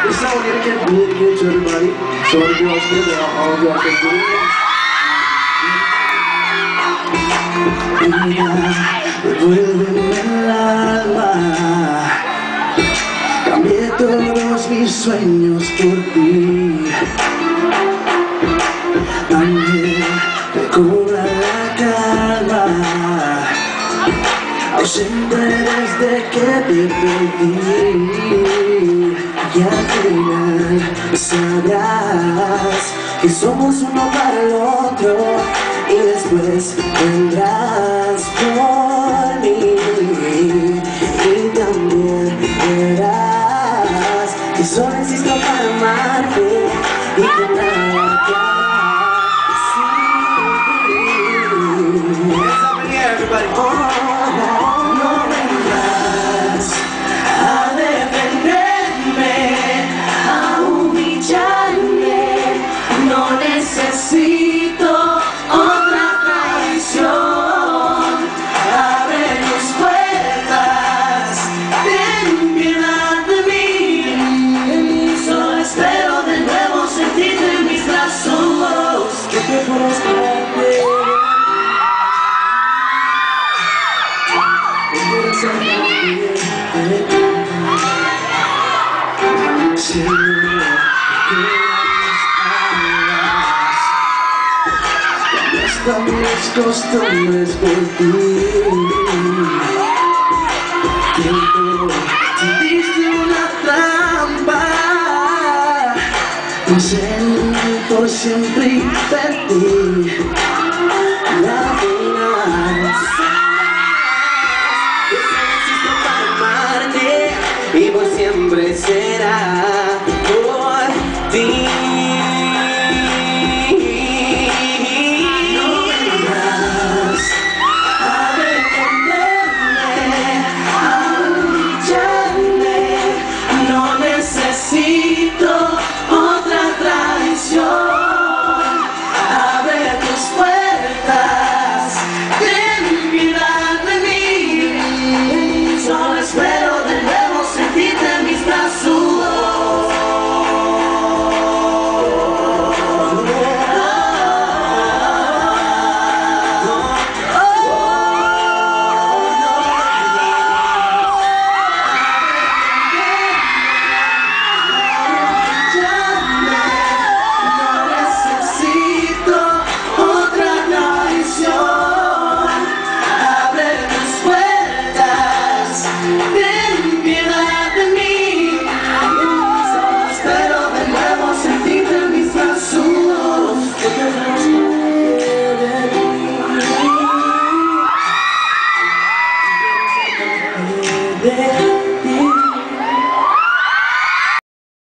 So I want to get really good to everybody. So all the girls here, all of y'all can do it. Devuélveme el alma. Cambié todos mis sueños por ti. También recobra la calma. Ausente desde que te perdí. Y al final sabrás que somos uno para el otro. Y después vendrás por mí. Y también verás que solo existo para amarte. Y que nada te hará sin ti. No vendrás a defenderme, a humillarme. No necesito otra traición. Abre tus puertas, ten piedad de mí. Solo espero de nuevo sentirte en mis brazos. Que te conozca. Señor, están mis costumbres por ti. Tiempo, te diste una trampa. Pensé por siempre y perdí la final. Y por siempre será por ti. No vendrás a defenderme, a humillarme. No necesito otra traición. Abre tus puertas, ten piedad de mí. Solo espero de nuevo sentirte en mis brazos. No necesito otra traición. Abre tus puertas, ten piedad de mí. Solo espero de nuevo sentirte en mis brazos. Que te conozca de mí.